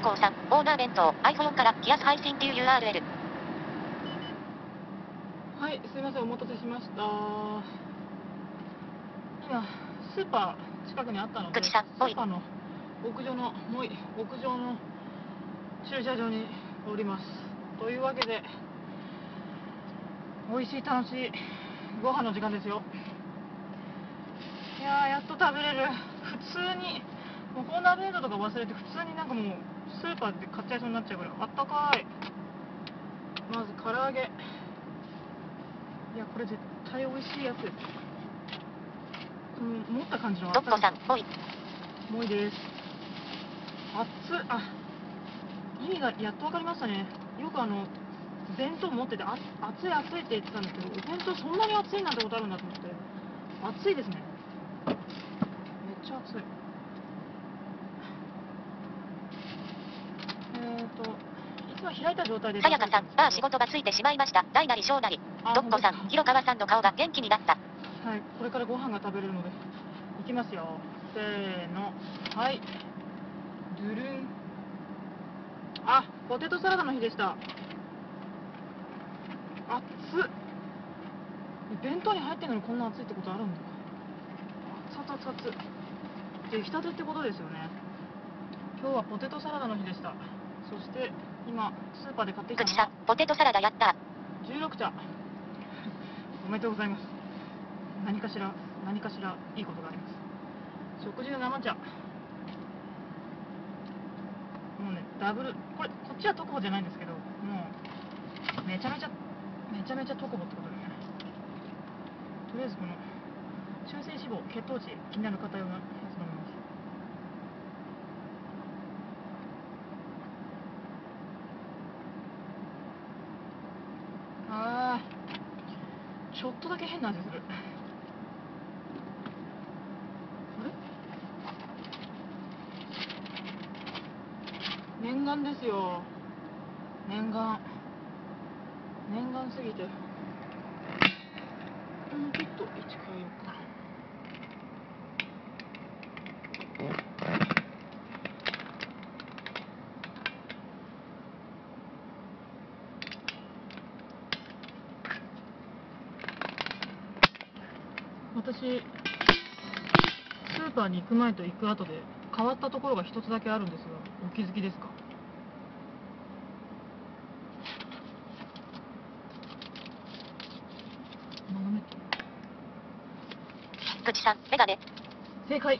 光さん、オーナー弁当、iPhone から気圧配信っていう URL。 はい、すいません、お待たせしました。今、スーパー近くにあったので、スーパーの屋上の駐車場におります。というわけで、美味しい楽しいご飯の時間ですよ。いやー、やっと食べれる。普通にもうコーナーベイドとか忘れて、普通になんかもうスーパーで買っちゃいそうになっちゃうぐらいあったかい。まず唐揚げ。いや、これ絶対美味しいやつです。持った感じのあったかさ。もういいです。熱っ。意味がやっと分かりましたね。よく弁当持ってて熱い熱いって言ってたんですけど、お弁当そんなに熱いなんてことあるんだと思って、熱いですね。めっちゃ熱い。いつも開いた状態で。 さやかさん、仕事がついてしまいました。大なり小なり。どっこさん、広川さんの顔が元気になった。 はい、これからご飯が食べれるので、いきますよ。せーの。はい。ドゥルン。ポテトサラダの日でした。熱っ。弁当に入ってるのにこんな熱いってことあるんだ。熱々。出来たてってことですよね。今日はポテトサラダの日でした。そして今スーパーで買ってきたのはポテトサラダやった。 16茶。おめでとうございます。何かしらいいことがあります。食事の生茶。もうね、ダブル、こっちはトコボじゃないんですけど、もうめちゃめちゃトコボってことでね。とりあえずこの中性脂肪血糖値気になる方用のやつ飲みます。ちょっとだけ変な味する。あれ、念願ですよ。念願すぎて、このキット1変えようかな。私、スーパーに行く前と行く後で変わったところが一つだけあるんですが、お気づきですか？ 口さん、メガネ。 正解。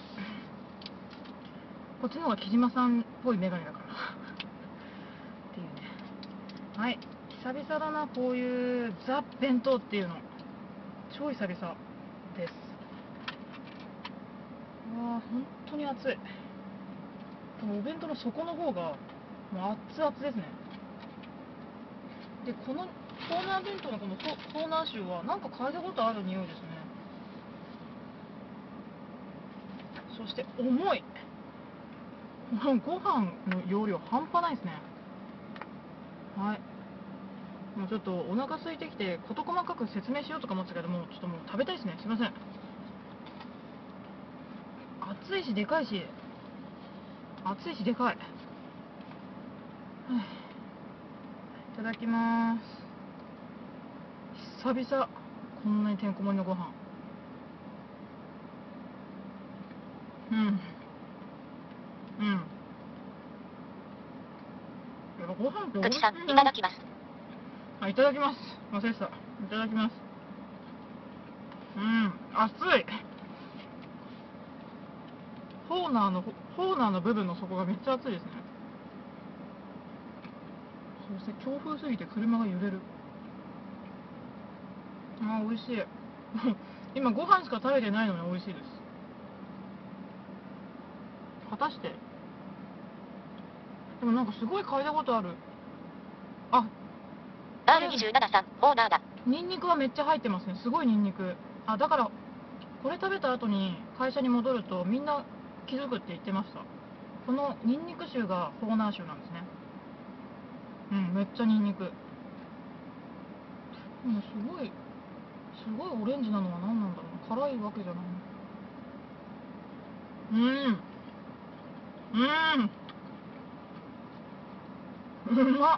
こっちの方が木島さんっぽいメガネだからっていうね。はい、久々だな、こういうザ弁当っていうの。超久々です。本当に熱い。このお弁当の底の方がもう熱々ですね。で、このコーナー弁当のこのコーナー臭はなんか嗅いだことある匂いですね。そして重い。ご飯の容量半端ないですね。はい。もうちょっとお腹空いてきて事細かく説明しようとか思ってたけども、ちょっともう食べたいですね。すいません。熱いしでかいし、でかい。いただきます。久々こんなにてんこ盛りのご飯。やっぱご飯って美味しいな。 いただきます。 いただきます。忘れてた。いただきます。熱い。ホーナーの部分の底がめっちゃ熱いですね。そして強風すぎて車が揺れる。美味しい。今ご飯しか食べてないのに美味しいです。果たして。でもなんかすごい嗅いだことある。 R27 さん、オーナーだ。 ニンニクはめっちゃ入ってますね。すごいニンニク。だからこれ食べた後に会社に戻るとみんな気づくって言ってました。このニンニク臭がホーナー臭なんですね。めっちゃニンニク。でもすごいオレンジなのは何なんだろうな。辛いわけじゃない。 うまっ。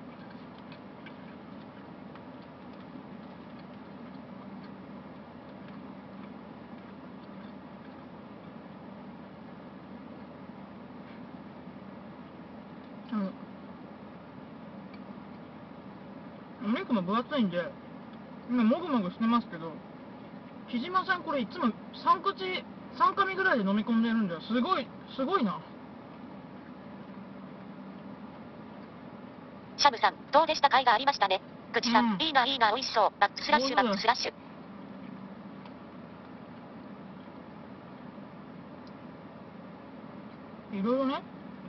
お肉も分厚いんで今もぐもぐしてますけど、木島さんこれいつも3噛みぐらいで飲み込んでるんだよ。すごいな。 シャムさん、どうでした甲斐がありましたね。口さん、 うんいいな、美味しそう。バックスラッシュ、バックスラッシュ。 いろいろね、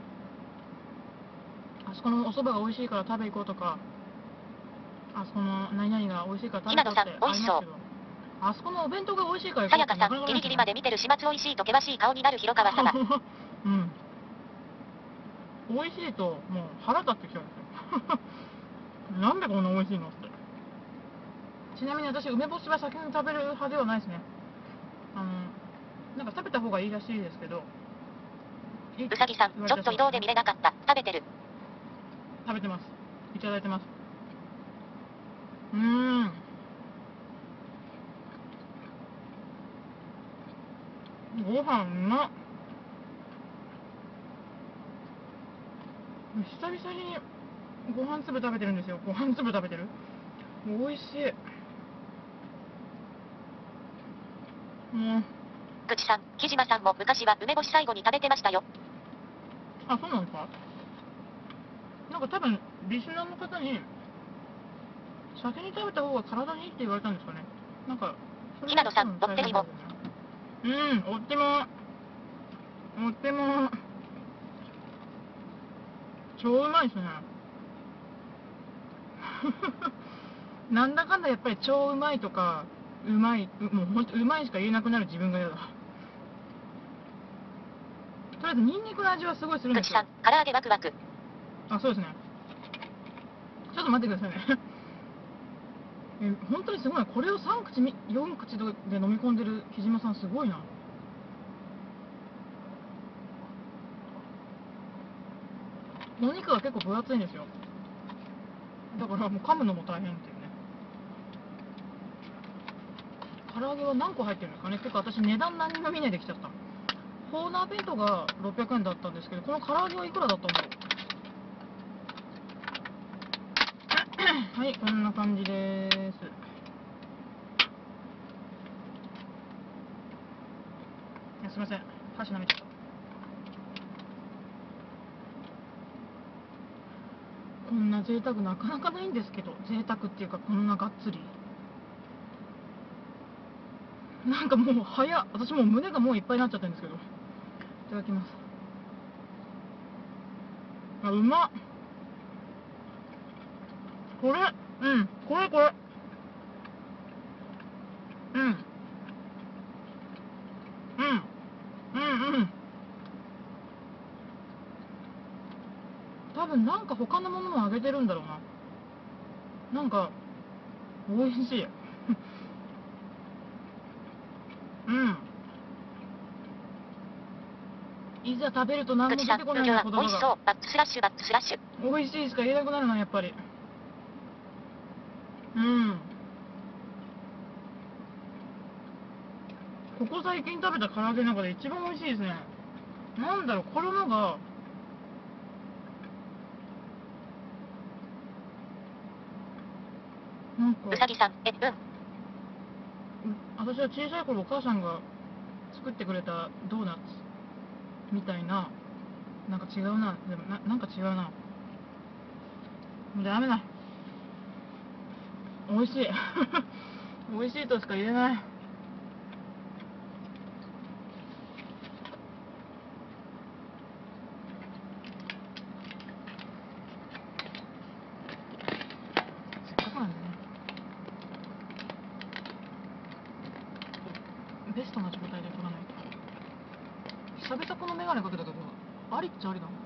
あそこのお蕎麦が美味しいから食べ行こうとか、あそこの何々が美味しいから食べ行こうってありますけど、あそこのお弁当が美味しいからさ行こうってやかさん、ギリギリまで見てる始末美味しいと険しい顔になる広川様。 うん。美味しいともう腹立ってきちゃうんですよ。なんでこんな美味しいのって。ちなみに私梅干しは先に食べる派ではないですね。なんか食べた方がいいらしいですけど。 うさぎさん、ちょっと移動で見れなかった。食べてる。 食べてます。いただいてます。ご飯うまっ。久々にご飯粒食べてるんですよ。ご飯粒食べてる。美味しい。もう。 口さん、木島さんも昔は梅干し最後に食べてましたよ。 あ、そうなんですか。なんか多分リスナーの方に先に食べた方が体にいいって言われたんですかね。なんかひなのさん、ロッテリも。 おっても超うまいですね。なんだかんだやっぱり超うまいとかもうほんとうまいしか言えなくなる自分が嫌だ。とりあえずニンニクの味はすごいするんですよ。 口さん、唐揚げワクワク。 あ、そうですね。ちょっと待ってくださいね。本当にすごい。これを3口4口で飲み込んでる木島さんすごいな。お肉が結構分厚いんですよ。だからもう噛むのも大変っていうね。唐揚げは何個入ってるんですかね。てか私値段何にも見ないできちゃった。コーナー弁当が600円だったんですけど、この唐揚げはいくらだったんだろう。はい、こんな感じです。すいません、箸舐めちゃった。こんな贅沢なかなかないんですけど、贅沢っていうかこんながっつり。なんかもう私もう胸がもういっぱいになっちゃってるんですけど。いただきます。あ、うまっ。これ、これ。うん。うん。うん。多分なんか他のものもあげてるんだろうな。なんか、美味しい。うん。いざ食べると何も出てこないな、言葉が。 美味しそう。バックスラッシュ、バックスラッシュ。 美味しいしか言えなくなるな、やっぱり。うん。ここ最近食べた唐揚げの中で一番美味しいですね。なんだろう、衣が、なんか、 うさぎさん、 私は小さい頃お母さんが作ってくれたドーナツみたいな、なんか違うな。でもなんか違うな。もうダメだ。美味しい。美味しいとしか言えない。せっかくなんでね、ベストな状態で撮らないと。久々このメガネかけたけど、ありっちゃありだな。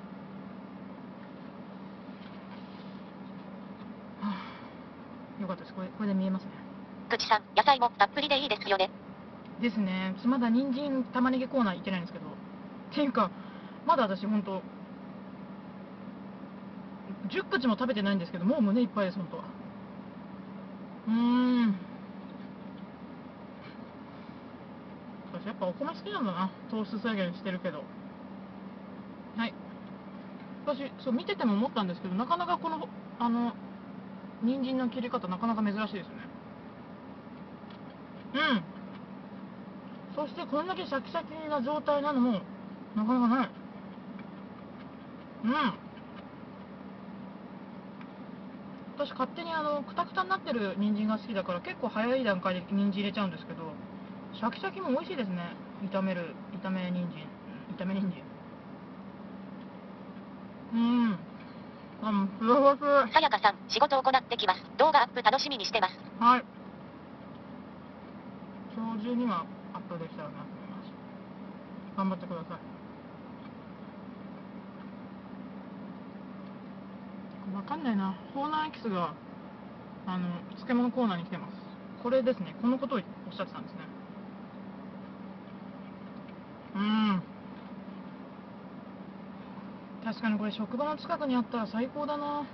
はあ、よかったです。これで見えますね。 口さん、野菜もたっぷりでいいですよね。 ですね。まだ人参玉ねぎコーナー行ってないんですけど、っていうかまだ私ほんと 10口も食べてないんですけど、もう胸いっぱいです、本当は。私やっぱお米好きなんだな。糖質制限してるけど。はい。私、そう見てても思ったんですけど、なかなかこの、人参の切り方、なかなか珍しいですよね。そしてこんだけシャキシャキな状態なのも、なかなかない。私勝手にクタクタになってる人参が好きだから、結構早い段階で人参入れちゃうんですけど、シャキシャキも美味しいですね。炒め人参。ふわふわす。 さやかさん、仕事を行ってきます。動画アップ楽しみにしてます。 はい。今日中にはアップできたらなと思います。頑張ってください。わかんないな。コーナーエキスが漬物コーナーに来てます。これですね。このことをおっしゃってたんですね。確かにこれ職場の近くにあったら最高だな。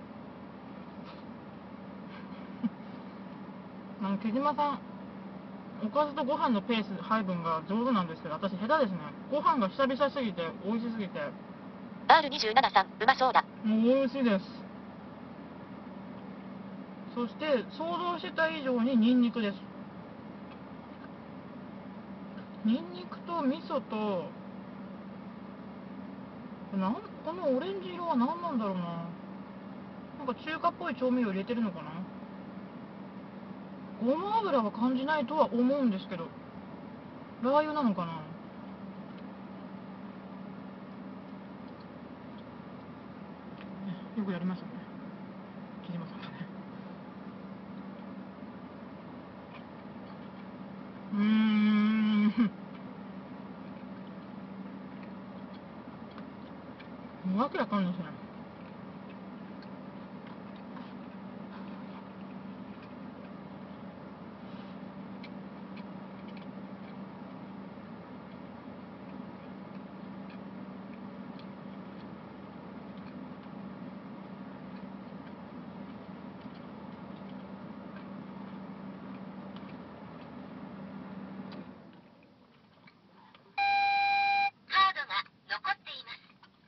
木島さん、おかずとご飯のペース配分が上手なんですけど、私下手ですね。ご飯が久々すぎて美味しすぎて。 R27 さん、うまそうだ。 もう美味しいです。そして想像してた以上にニンニクです。ニンニクと味噌と、このオレンジ色は何なんだろうな。なんか中華っぽい調味料入れてるのかな。ごま油は感じないとは思うんですけど、ラー油なのかな。よくやりますよね、木島さんがね。もうわけわかんないですね。 カードが残っています。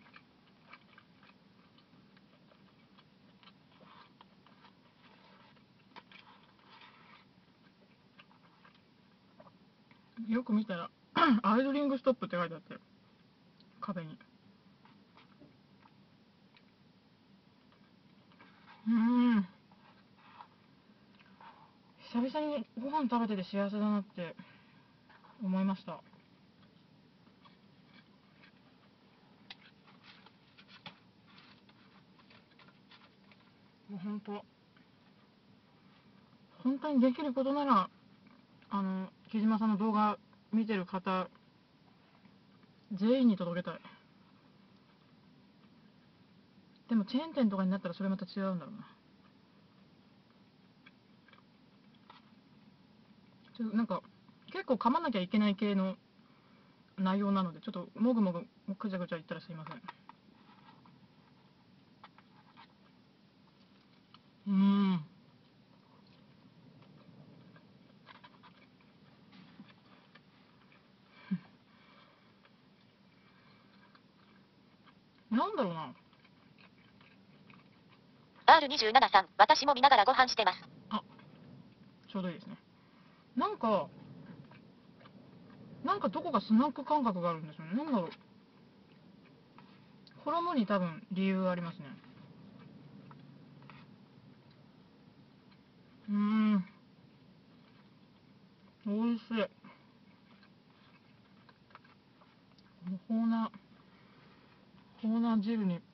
よく見たらアイドリングストップって書いてあって壁に。久々にご飯食べてて幸せだなって思いました。もう本当にできることなら木島さんの動画見てる方全員に届けたい。でもチェーン店とかになったらそれまた違うんだろうな。なんか結構噛まなきゃいけない系の内容なので、ちょっともぐもぐくちゃくちゃ言ったらすいません。なんだろうな。 R27 さん、私も見ながらご飯してます。 ちょうどいいですね。なんかどこかスナック感覚があるんですよね。なんだろう。衣に多分理由がありますね。美味しい。このホーナー汁に